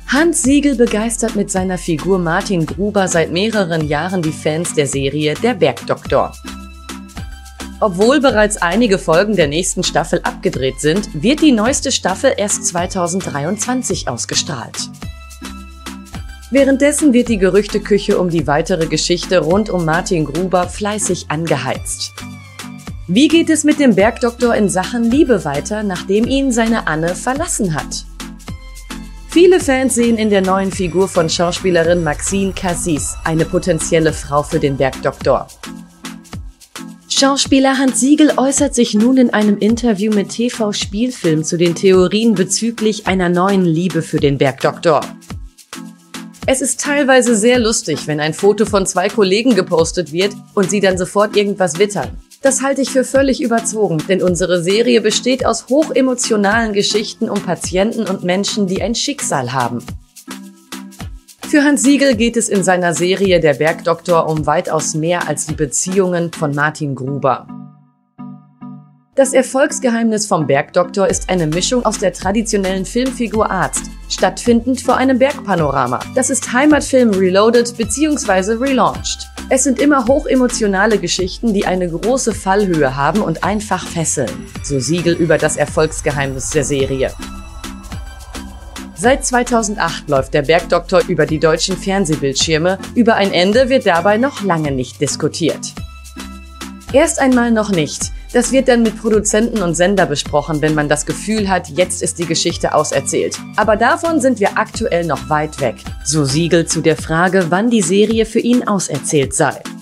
Hans Siegel begeistert mit seiner Figur Martin Gruber seit mehreren Jahren die Fans der Serie Der Bergdoktor. Obwohl bereits einige Folgen der nächsten Staffel abgedreht sind, wird die neueste Staffel erst 2023 ausgestrahlt. Währenddessen wird die Gerüchteküche um die weitere Geschichte rund um Martin Gruber fleißig angeheizt. Wie geht es mit dem Bergdoktor in Sachen Liebe weiter, nachdem ihn seine Anne verlassen hat? Viele Fans sehen in der neuen Figur von Schauspielerin Maxine Cassis eine potenzielle Frau für den Bergdoktor. Schauspieler Hans Siegel äußert sich nun in einem Interview mit TV Spielfilm zu den Theorien bezüglich einer neuen Liebe für den Bergdoktor. Es ist teilweise sehr lustig, wenn ein Foto von zwei Kollegen gepostet wird und sie dann sofort irgendwas wittern. Das halte ich für völlig überzogen, denn unsere Serie besteht aus hochemotionalen Geschichten um Patienten und Menschen, die ein Schicksal haben. Für Hans Siegel geht es in seiner Serie Der Bergdoktor um weitaus mehr als die Beziehungen von Martin Gruber. Das Erfolgsgeheimnis vom Bergdoktor ist eine Mischung aus der traditionellen Filmfigur Arzt, stattfindend vor einem Bergpanorama. Das ist Heimatfilm Reloaded bzw. relaunched. Es sind immer hochemotionale Geschichten, die eine große Fallhöhe haben und einfach fesseln, so Siegel über das Erfolgsgeheimnis der Serie. Seit 2008 läuft Der Bergdoktor über die deutschen Fernsehbildschirme. Über ein Ende wird dabei noch lange nicht diskutiert. Erst einmal noch nicht. Das wird dann mit Produzenten und Sender besprochen, wenn man das Gefühl hat, jetzt ist die Geschichte auserzählt. Aber davon sind wir aktuell noch weit weg, so Siegel zu der Frage, wann die Serie für ihn auserzählt sei.